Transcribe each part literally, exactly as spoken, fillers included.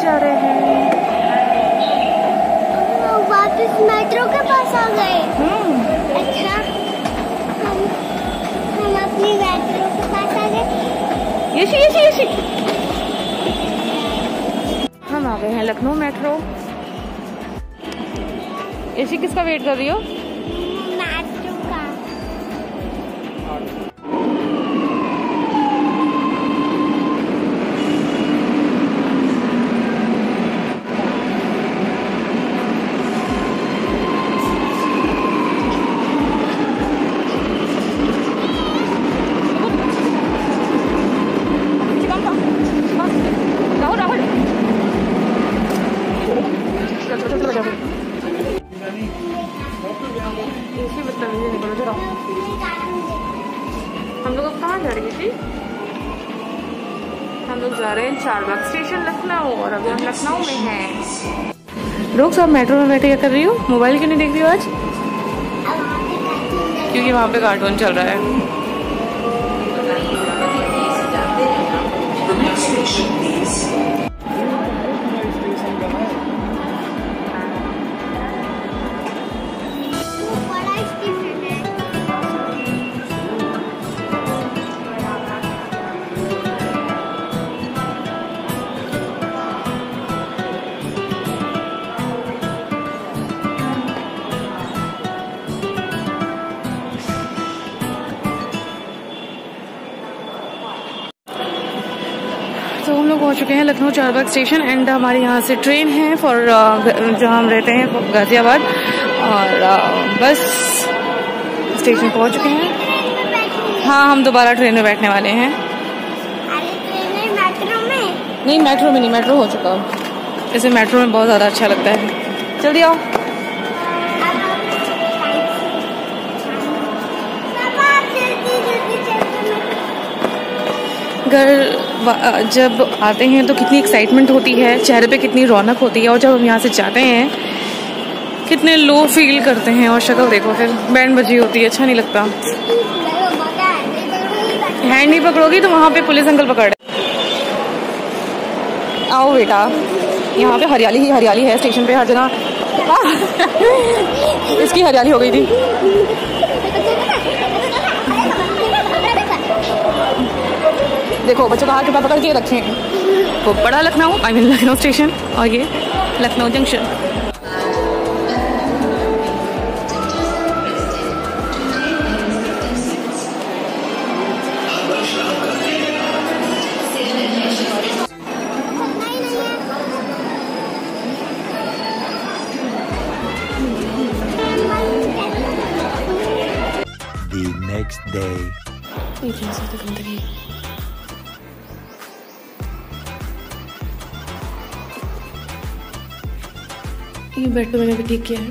जा रहे हैं। वापस मेट्रो के पास आ गए। अच्छा, हम हम अपनी मेट्रो के पास आ गए। यशी यशी यशी हम आ गए हैं लखनऊ मेट्रो। यशी किसका वेट कर रही हो? मेट्रो का। हम लोग अब कहाँ जा रही थी? हम लोग जा रहे हैं चारबाग स्टेशन लखनऊ, और अभी हम लखनऊ में हैं। लोग सब मेट्रो में बैठे क्या कर रही हो? मोबाइल क्यों नहीं देख रही हो आज? क्योंकि वहाँ पे कार्टून चल रहा है। तो हम लोग पहुंच चुके हैं लखनऊ चारबाग स्टेशन, एंड हमारे यहाँ से ट्रेन है फॉर जहाँ हम रहते हैं गाजियाबाद, और uh, बस स्टेशन पहुंच चुके हैं। हाँ, हम दोबारा ट्रेन में बैठने वाले हैं। मेट्रो में नहीं, मेट्रो में नहीं, मेट्रो हो चुका। इसे मेट्रो में बहुत ज़्यादा अच्छा लगता है। जल्दी आओ। घर जब आते हैं तो कितनी एक्साइटमेंट होती है, चेहरे पे कितनी रौनक होती है, और जब हम यहाँ से जाते हैं कितने लो फील करते हैं, और शक्ल देखो फिर बैंड बजी होती है, अच्छा नहीं लगता। हैंड नहीं पकड़ोगी तो वहाँ पे पुलिस अंकल पकड़। आओ बेटा, यहाँ पे हरियाली ही हरियाली है स्टेशन पे हर जगह। इसकी हरियाली हो गई थी। देखो बच्चों का हाथ पे पकड़ के रखे हैं। वो बड़ा Lucknow, I mean Lucknow station, और ये Lucknow junction. The next day. ये बेड तो मैंने भी ठीक किया है।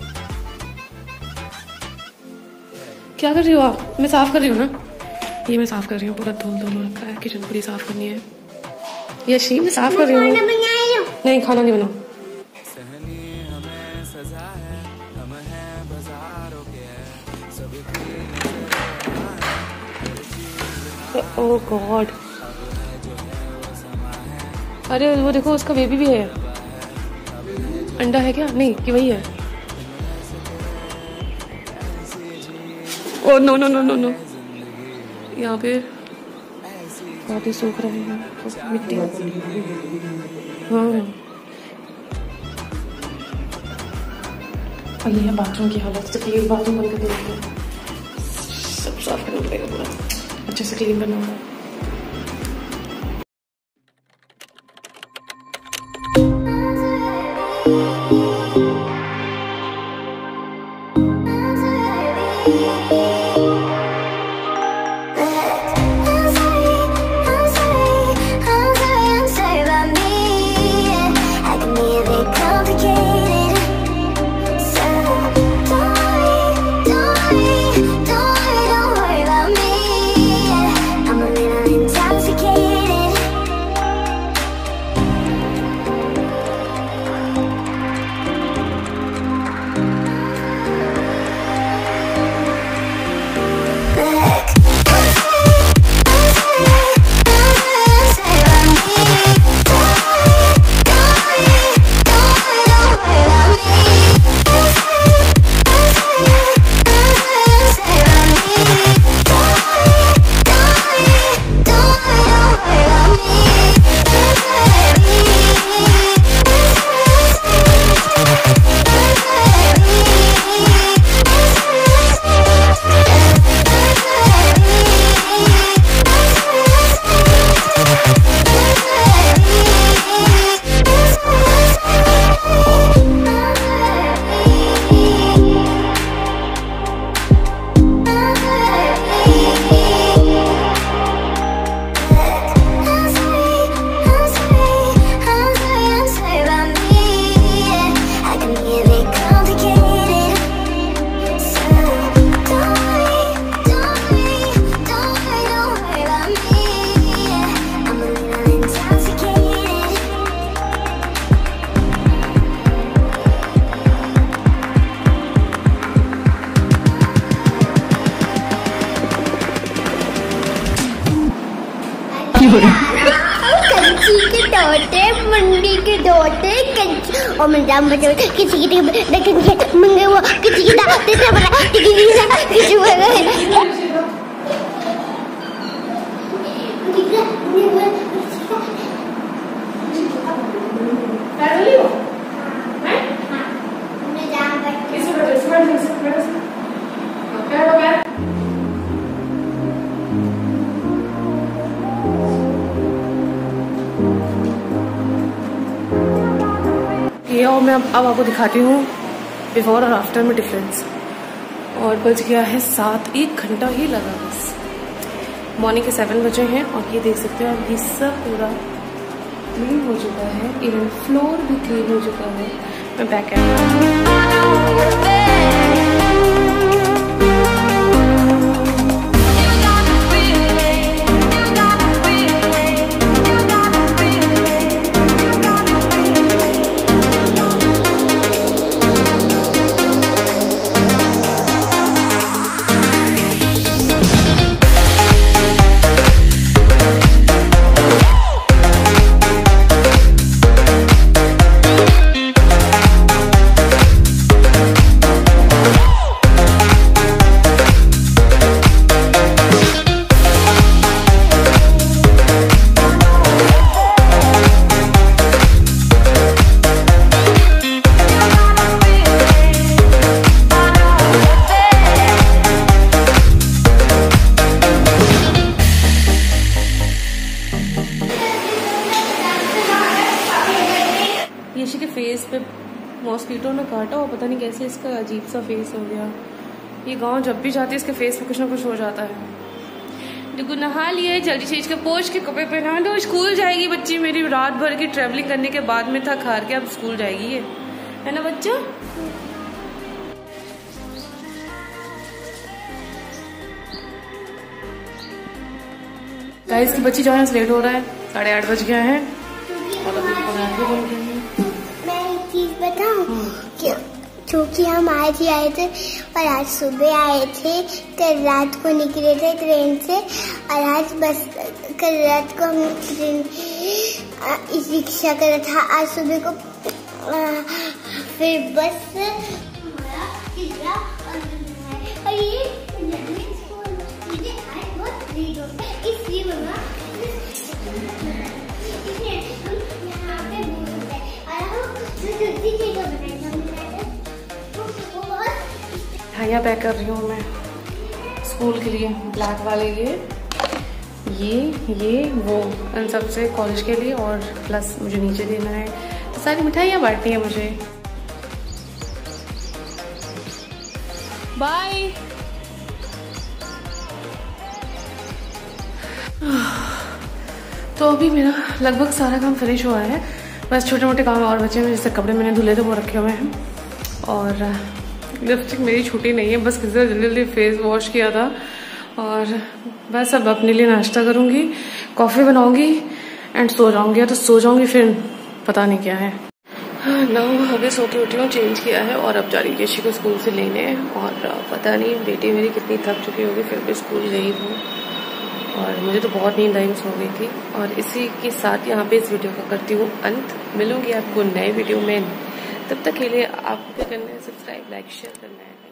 क्या कर रही हो आप? मैं साफ कर रही हूँ ना, ये मैं साफ कर रही हूँ। पूरा धूल धूल रखा है, किचन पूरी साफ करनी है। यशी मैं साफ कर रही हूँ। नहीं, खाना नहीं बनाओ। ओह गॉड, अरे वो देखो उसका बेबी भी है। अंडा है क्या? नहीं, कि वही है। Oh no no no no no, यहाँ पे पौधे सूख रहे हैं, मिट्टी। हाँ, और ये है बाथरूम की हालत। तो क्लीन बाथरूम बंद कर देंगे, सब साफ करना पड़ेगा, पूरा अच्छे से क्लीन करना होगा। I'm a little नहीं हो रही। कंची के तोते, मंडी के तोते, कंची और मंजाम बचे किसी की देखेंगे मंगे वो किसी की दाते से बना किसी की किसी बना ये और मैं अब अब आपको दिखाती हूँ बिफोर और आफ्टर में डिफरेंस। और बज गया है सात, एक घंटा ही लगा बस। मॉर्निंग के सेवन बजे हैं और ये देख सकते हो आप, ये सब पूरा क्लीन हो चुका है, इवन फ्लोर भी क्लीन हो चुका है। मैं बैक कैमरा यशी के फेस पे मॉस्किटो ने काटा और पता नहीं कैसे इसका अजीब सा फेस हो गया। ये गांव जब भी जाती है इसके फेस पे कुछ ना कुछ हो जाता है। देखो नहा लिया है, जल्दी से इसके पोछ के कपड़े पहना दो, स्कूल जाएगी बच्ची मेरी। रात भर की ट्रैवलिंग करने के बाद में थक हार के अब स्कूल जाएगी ये, है ना बच्चा। गाइस की बच्ची जाने से लेट हो रहा है, साढ़े आठ बज गया है और अभी पौने बन गए हैं। मैं एक चीज बताऊं कि क्योंकि हम आज ही आए थे और आज सुबह आए थे, कल रात को निकले थे ट्रेन से और आज बस कल रात को हम ट्रेन इस रिक्शा करा था, आज सुबह को आ, फिर बस हमारा और ये बहुत लेट हो गया इसलिए मम्मा मिठाइयाँ पैक कर रही हूँ मैं स्कूल के लिए, ब्लैक वाले ये ये ये वो इन सब से कॉलेज के लिए और प्लस मुझे नीचे देना है, तो सारी मिठाइयाँ बांटनी है मुझे। बाय। तो अभी मेरा लगभग सारा काम फिनिश हुआ है, बस छोटे मोटे काम और बचे हैं। जैसे कपड़े मैंने धुले थे वो रखे हुए हैं और लिपस्टिक मेरी छूटी नहीं है, बस किसी जल्दी जल्दी फेस वॉश किया था और बस अब अपने लिए नाश्ता करूंगी, कॉफ़ी बनाऊंगी एंड सो जाऊंगी, या तो सो जाऊंगी फिर पता नहीं क्या है। ना अभी सो के उठी हूँ, चेंज किया है और अब जा रही यशी को स्कूल से लेने और पता नहीं बेटी मेरी कितनी थक चुकी होगी, फिर भी स्कूल गई हूँ और मुझे तो बहुत नींद आई, सो गई थी। और इसी के साथ यहाँ पे इस वीडियो का करती हूँ अंत। मिलूंगी आपको नए वीडियो में, तब तक के लिए आपको क्या करना है, सब्सक्राइब लाइक शेयर करना है।